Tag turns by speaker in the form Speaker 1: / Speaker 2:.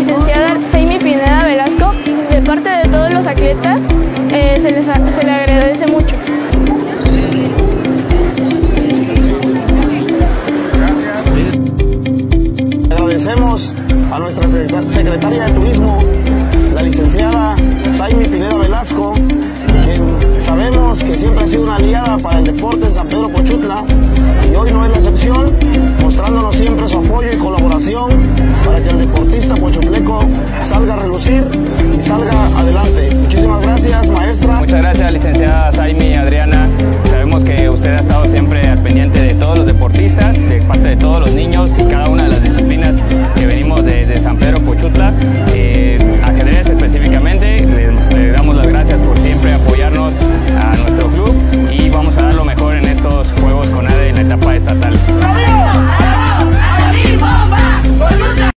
Speaker 1: licenciada Saimi Pineda Velasco, de parte de todos los atletas, se le agradece mucho.
Speaker 2: Agradecemos a nuestra secretaria de Turismo, la licenciada Saimi Pineda Velasco, quien sabemos que siempre ha sido una aliada para el deporte en San Pedro Pochutla, y hoy no es la excepción, mostrándonos siempre su apoyo y colaboración para que el deportista pochutleco salga a relucir y salga adelante. Muchísimas gracias, maestra.
Speaker 3: Muchas gracias, licenciada